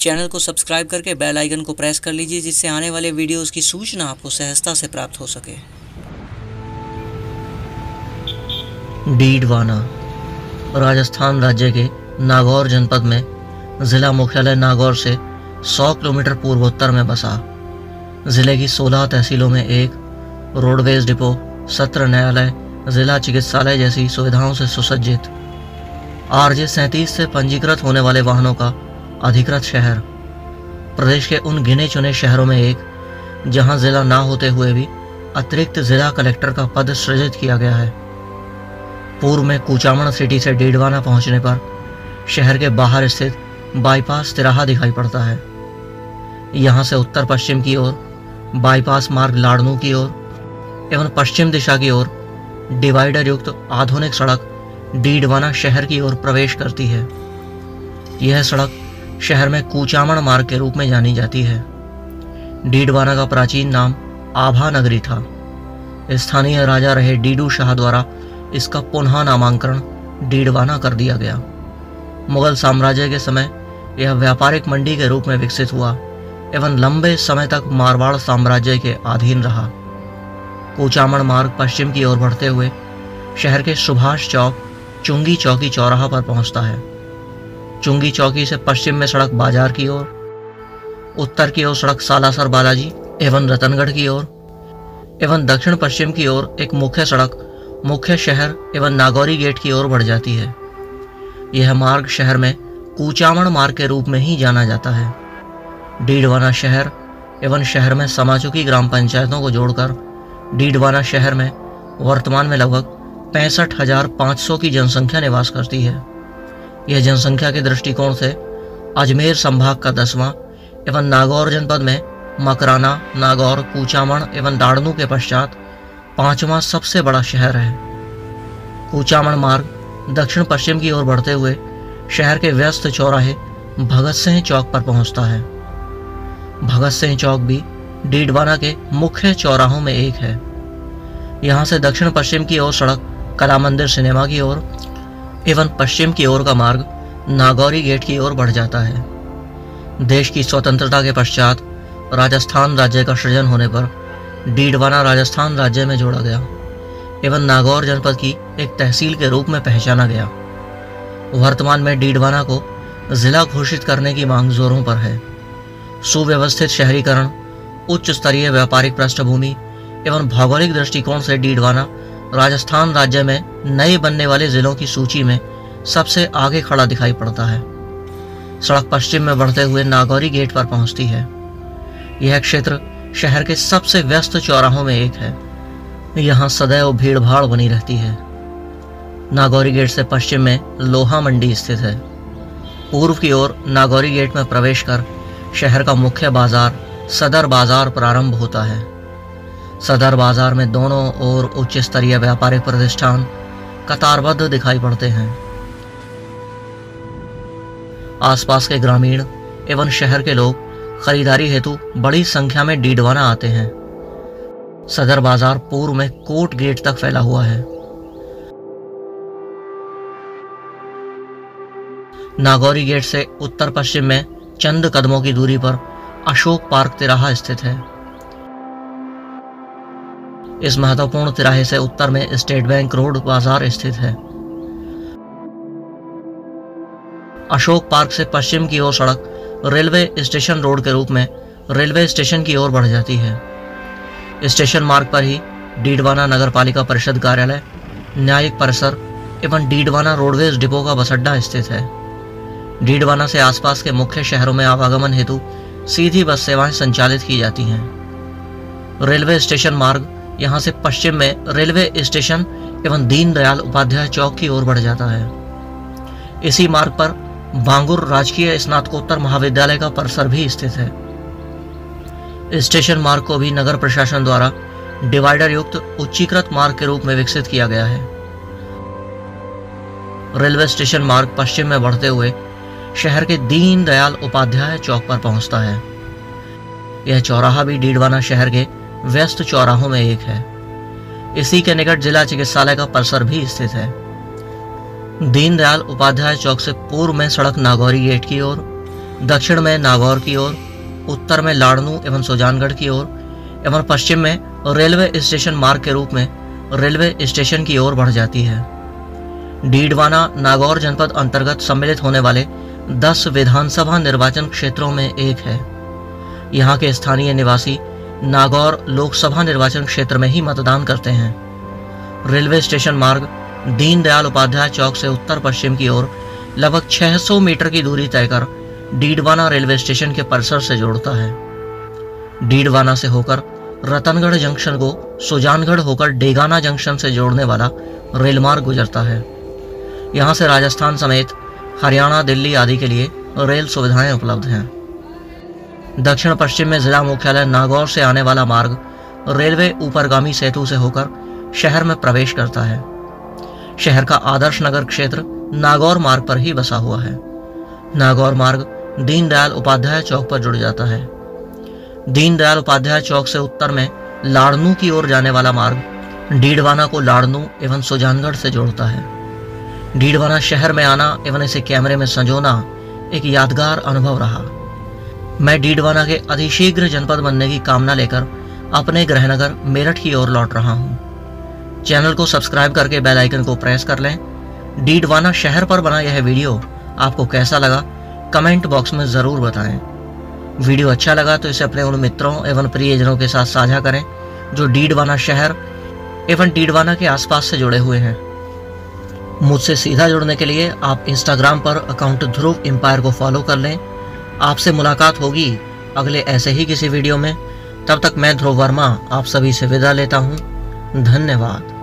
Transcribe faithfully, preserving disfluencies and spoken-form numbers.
Channel को subscribe करके bell icon को प्रेस कर लीजिए, जिससे आने वाले वीडियोस की सूचना आपको सहजता से प्राप्त हो सके। डीडवाना राजस्थान राज्य के नागौर जनपद में जिला मुख्यालय नागौर से सौ किलोमीटर पूर्वोत्तर में बसा। जिले की सोलह तहसीलों में एक रोडवेज डिपो, सत्र न्यायालय, जिला चिकित्सालय जैसी सुविधाओं से सुसज्जित, आरजे सैंतीस से पंजीकृत होने वाले वाहनों का अधिकृत शहर, प्रदेश के उन गिने चुने शहरों में एक जहां जिला ना होते हुए भी अतिरिक्त जिला कलेक्टर का पद सृजित किया गया है। पूर्व में कुचामन सिटी से डीडवाना पहुंचने पर शहर के बाहर स्थित बाईपास तिराहा दिखाई पड़ता है। यहां से उत्तर पश्चिम की ओर बाईपास मार्ग लाड़नू की ओर एवं पश्चिम दिशा की ओर डिवाइडर युक्त आधुनिक सड़क डीडवाना शहर की ओर प्रवेश करती है। यह सड़क शहर में कुचामन मार्ग के रूप में जानी जाती है। डीडवाना का प्राचीन नाम आभा नगरी था। स्थानीय राजा रहे डीडू शाह द्वारा इसका पुनः नामांकरण डीडवाना कर दिया गया। मुगल साम्राज्य के समय यह व्यापारिक मंडी के रूप में विकसित हुआ एवं लंबे समय तक मारवाड़ साम्राज्य के अधीन रहा। कुचामन मार्ग पश्चिम की ओर बढ़ते हुए शहर के सुभाष चौक चुंगी चौकी चौराहा पर पहुंचता है। चुंगी चौकी से पश्चिम में सड़क बाजार की ओर, उत्तर की ओर सड़क सालासर बालाजी एवं रतनगढ़ की ओर एवं दक्षिण पश्चिम की ओर एक मुख्य सड़क मुख्य शहर एवं नागौरी गेट की ओर बढ़ जाती है। यह मार्ग शहर में कुचामन मार्ग के रूप में ही जाना जाता है। डीडवाना शहर एवं शहर में समा चुकी ग्राम पंचायतों को जोड़कर डीडवाना शहर में वर्तमान में लगभग पैंसठ हजार पाँच सौ की जनसंख्या निवास करती है। यह जनसंख्या के दृष्टिकोण से अजमेर संभाग का दसवां एवं नागौर जनपद में मकराना, नागौर, कुचामन एवं लाड़नू के पश्चात पांचवां सबसे बड़ा शहर है। कुचामन मार्ग दक्षिण पश्चिम की ओर बढ़ते हुए शहर के व्यस्त चौराहे भगत सिंह चौक पर पहुंचता है। भगत सिंह चौक भी डीडवाना के मुख्य चौराहों में एक है। यहां से दक्षिण पश्चिम की ओर सड़क कला मंदिर सिनेमा की ओर एवं पश्चिम की ओर का मार्ग नागौरी गेट की ओर बढ़ जाता है। देश की स्वतंत्रता के पश्चात राजस्थान राज्य का सृजन होने पर डीडवाना राजस्थान राज्य में जोड़ा गया एवं नागौर जनपद की एक तहसील के रूप में पहचाना गया। वर्तमान में डीडवाना को जिला घोषित करने की मांग जोरों पर है। सुव्यवस्थित शहरीकरण, उच्च स्तरीय व्यापारिक पृष्ठभूमि एवं भौगोलिक दृष्टिकोण से डीडवाना राजस्थान राज्य में नए बनने वाले जिलों की सूची में सबसे आगे खड़ा दिखाई पड़ता है। सड़क पश्चिम में बढ़ते हुए नागौरी गेट पर पहुंचती है। यह क्षेत्र शहर के सबसे व्यस्त चौराहों में एक है। यहाँ सदैव भीड़ भाड़ बनी रहती है। नागौरी गेट से पश्चिम में लोहा मंडी स्थित है। पूर्व की ओर नागौरी गेट में प्रवेश कर शहर का मुख्य बाजार सदर बाजार प्रारंभ होता है। सदर बाजार में दोनों ओर उच्च स्तरीय व्यापारिक प्रतिष्ठान कतारबद्ध दिखाई पड़ते हैं। आसपास के ग्रामीण एवं शहर के लोग खरीदारी हेतु बड़ी संख्या में डीडवाना आते हैं। सदर बाजार पूर्व में कोट गेट तक फैला हुआ है। नागौरी गेट से उत्तर पश्चिम में चंद कदमों की दूरी पर अशोक पार्क तिराहा स्थित है। इस महत्वपूर्ण तिराहे से उत्तर में स्टेट बैंक रोड बाजार स्थित है। अशोक पार्क से पश्चिम की ओर सड़क रेलवे स्टेशन रोड के रूप में रेलवे स्टेशन की ओर बढ़ जाती है। स्टेशन मार्ग पर ही डीडवाना नगर पालिका परिषद कार्यालय, न्यायिक परिसर एवं डीडवाना रोडवेज डिपो का बस अड्डा स्थित है। डीडवाना से आसपास के मुख्य शहरों में आवागमन हेतु सीधी बस सेवाएं संचालित की जाती हैं। रेलवे स्टेशन मार्ग यहां से पश्चिम में रेलवे स्टेशन एवं दीनदयाल उपाध्याय चौक की ओर बढ़ जाता है। इसी मार्ग पर बांगुर राजकीय स्नातकोत्तर महाविद्यालय का परिसर भी स्थित है। स्टेशन मार्ग को भी नगर प्रशासन द्वारा डिवाइडर युक्त उच्चीकृत मार्ग के रूप में विकसित किया गया है। रेलवे स्टेशन मार्ग पश्चिम में बढ़ते हुए शहर के दीनदयाल उपाध्याय चौक पर पहुंचता है। यह चौराहा भी डीडवाना शहर के व्यस्त चौराहों में एक है। इसी के निकट जिला चिकित्सालय का परिसर भी स्थित है। दीनदयाल उपाध्याय चौक से पूर्व में सड़क नागौरी गेट की ओर दक्षिण में नागौर की ओर, उत्तर में लाड़नू एवं सुजानगढ़ की ओर एवं पश्चिम में रेलवे स्टेशन मार्ग के रूप में रेलवे स्टेशन की ओर बढ़ जाती है। डीडवाना नागौर जनपद अंतर्गत सम्मिलित होने वाले दस विधानसभा निर्वाचन क्षेत्रों में एक है। यहाँ के स्थानीय निवासी नागौर लोकसभा निर्वाचन क्षेत्र में ही मतदान करते हैं। रेलवे स्टेशन मार्ग दीनदयाल उपाध्याय चौक से उत्तर पश्चिम की ओर लगभग छह सौ मीटर की दूरी तय कर डीडवाना रेलवे स्टेशन के परिसर से जोड़ता है। डीडवाना से होकर रतनगढ़ जंक्शन को सुजानगढ़ होकर डेगाना जंक्शन से जोड़ने वाला रेल मार्ग गुजरता है। यहाँ से राजस्थान समेत हरियाणा, दिल्ली आदि के लिए रेल सुविधाएं उपलब्ध हैं। दक्षिण पश्चिम में जिला मुख्यालय नागौर से आने वाला मार्ग रेलवे ऊपरगामी सेतु से होकर शहर में प्रवेश करता है। शहर का आदर्श नगर क्षेत्र नागौर मार्ग पर ही बसा हुआ है। नागौर मार्ग दीनदयाल उपाध्याय चौक पर जुड़ जाता है। दीनदयाल उपाध्याय चौक से उत्तर में लाड़नू की ओर जाने वाला मार्ग डीडवाना को लाड़नू एवं सुजानगढ़ से जोड़ता है। डीडवाना शहर में आना एवं इसे कैमरे में संजोना एक यादगार अनुभव रहा। मैं डीडवाना के अतिशीघ्र जनपद बनने की कामना लेकर अपने गृहनगर मेरठ की ओर लौट रहा हूँ। चैनल को सब्सक्राइब करके बेल आइकन को प्रेस कर लें। डीडवाना शहर पर बना यह वीडियो आपको कैसा लगा कमेंट बॉक्स में ज़रूर बताएं। वीडियो अच्छा लगा तो इसे अपने उन मित्रों एवं प्रियजनों के साथ साझा करें जो डीडवाना शहर एवं डीडवाना के आसपास से जुड़े हुए हैं। मुझसे सीधा जुड़ने के लिए आप इंस्टाग्राम पर अकाउंट ध्रुव एम्पायर को फॉलो कर लें। आपसे मुलाकात होगी अगले ऐसे ही किसी वीडियो में। तब तक मैं ध्रुव वर्मा आप सभी से विदा लेता हूँ। धन्यवाद।